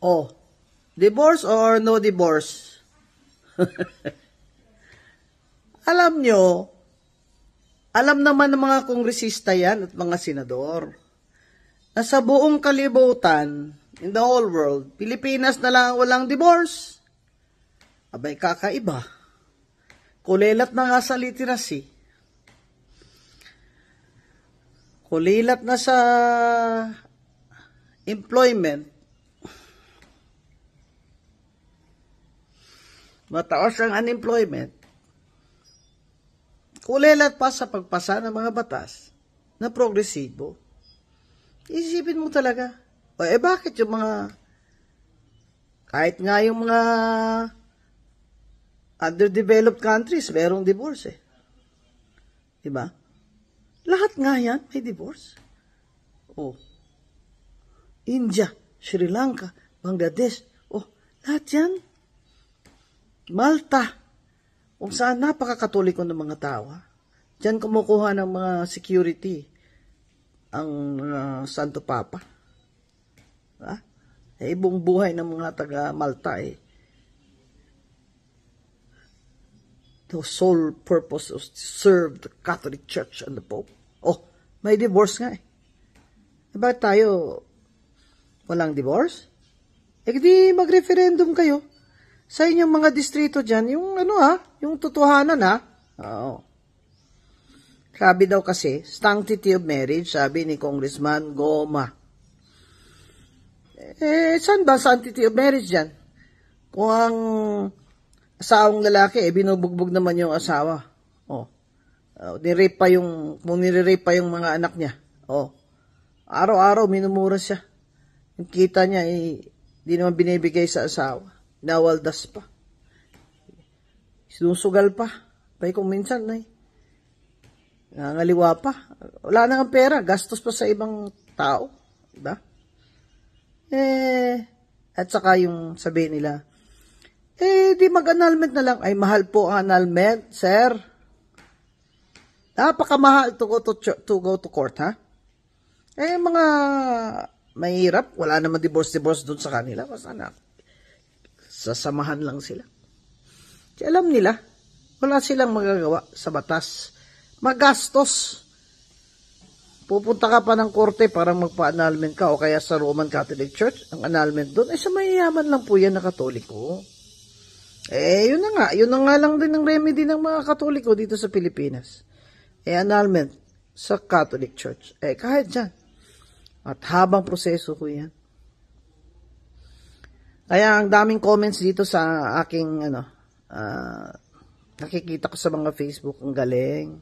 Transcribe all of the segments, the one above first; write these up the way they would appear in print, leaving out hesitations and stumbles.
Oh, divorce or no divorce? Alam nyo, alam naman ng mga kongresista yan at mga senador na sa buong kalibutan, in the whole world, Pilipinas na lang walang divorce. Abay, kakaiba. Kulilat na nga sa literacy. Kulilat na sa employment. Mataas ang unemployment. Kulilat pa sa pagpasa ng mga batas na progresibo. Isipin mo talaga. O bakit yung mga, kahit nga yung mga underdeveloped countries, merong divorce Diba? Lahat nga yan may divorce. India, Sri Lanka, Bangladesh, lahat yan. Malta, kung saan napakakatoliko ng mga tao. Diyan kumukuha ng mga security ang Santo Papa. Buong buhay ng mga taga Malta the sole purpose is to serve the Catholic Church and the Pope. May divorce nga Bakit tayo walang divorce? Di mag-referendum kayo sa inyong mga distrito dyan, yung yung totohanan Oo. Sabi daw kasi, sanctity of marriage, sabi ni Congressman Goma. Saan ba sanctity of marriage dyan? Kung ang asawang lalaki, binubugbog naman yung asawa. Nirape pa kung nire-rape pa yung mga anak niya. Araw-araw minumura siya. Yung kita niya, di naman binibigay sa asawa. Nawaldas pa. Sinusugal pa. Kung minsan, nangaliwa pa. Wala na ang pera. Gastos pa sa ibang tao. Diba? At saka yung sabihin nila, di mag-annulment na lang. Ay, mahal po ang annulment, sir. Napakamahal to go to court, mga mahirap. Wala naman divorce dun sa kanila. Basta sasamahan lang sila. Kasi alam nila, wala silang magagawa sa batas. Magastos. Pupunta ka pa ng korte para magpa-annulment ka o kaya sa Roman Catholic Church, ang annulment doon, sa mayayaman lang po yan na Katoliko. Yun na nga lang din ang remedy ng mga Katoliko dito sa Pilipinas. Annulment sa Catholic Church. Kahit dyan. At habang proseso ko yan. Kaya ang daming comments dito sa aking nakikita ko sa mga Facebook, ang galing.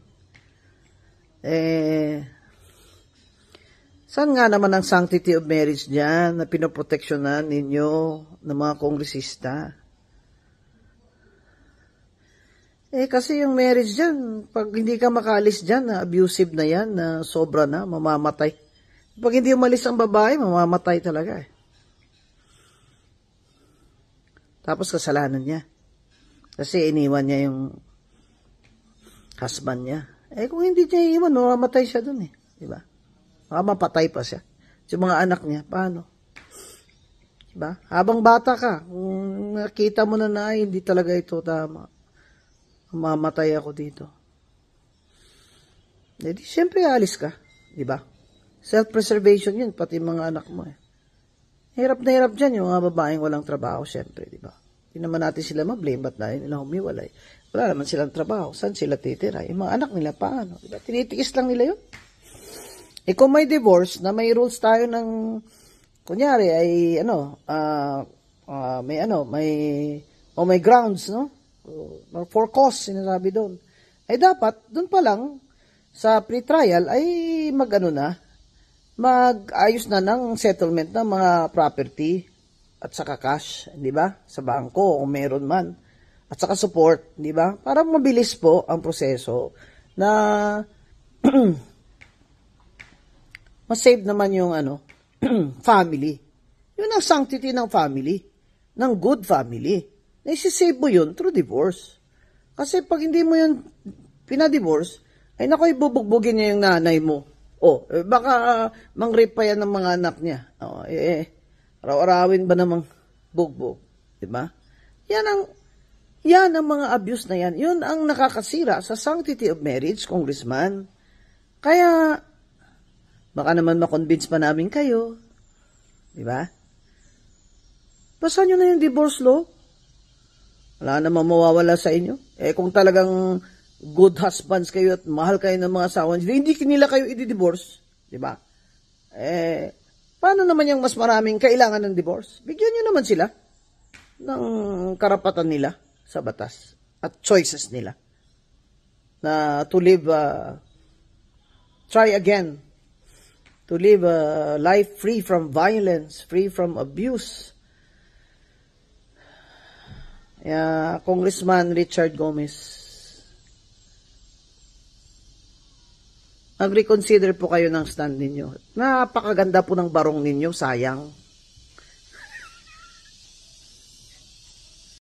Saan nga naman ang sanctity of marriage diyan na pinoproteksyonan ninyo ng mga kongresista? Kasi yung marriage diyan, pag hindi ka makalis diyan, abusive na yan, na sobra na, mamamatay. Pag hindi umalis ang babae, mamamatay talaga Tapos kasalanan niya. Kasi iniwan niya yung husband niya. Kung hindi niya iiwan, mamamatay siya dun Diba? Mapatay pa siya. Yung mga anak niya, paano? Diba? Habang bata ka, kung nakita mo na hindi talaga ito tama, mamamatay ako dito. Siyempre alis ka. Diba? Self-preservation yun, pati mga anak mo Hirap na hirap dyan yung mga babaeng walang trabaho, siyempre, di ba? Hindi naman natin sila ma-blame, ba't na nila humiwalay? Wala naman silang trabaho, saan sila titira? Yung mga anak nila, paano? Diba? Tinitiis lang nila yun. Kung may divorce, na may rules tayo ng, kunyari, may grounds, no? For cause, sinasabi doon. Dapat, doon pa lang, sa pre-trial, mag-ayos na ng settlement ng mga property at saka cash, di ba? Sa bangko, kung meron man. At saka support, di ba? Para mabilis po ang proseso na masave naman yung family. Yun ang sanctity ng family, ng good family. Naisisave mo yun through divorce. Kasi pag hindi mo yun pinadivorce, ibubugbugin niya yung nanay mo. Baka mang-rape pa yan ng mga anak niya. Araw-arawin ba namang bugbog? Diba? Yan ang mga abuse na yan. Yun ang nakakasira sa sanctity of marriage, Congressman. Kaya, baka naman makonvince pa namin kayo. Diba? Basahin nyo na yung divorce law. Wala namang mawawala sa inyo. Kung talagang good husbands kayo at mahal kayo ng mga asawa, hindi nila kayo i-divorce. Diba? Paano naman yung mas maraming kailangan ng divorce? Bigyan nyo naman sila ng karapatan nila sa batas at choices nila na to live, try again, to live a life free from violence, free from abuse. Congressman Richard Gomez, mag-reconsider po kayo ng stand ninyo. Napakaganda po ng barong ninyo, sayang.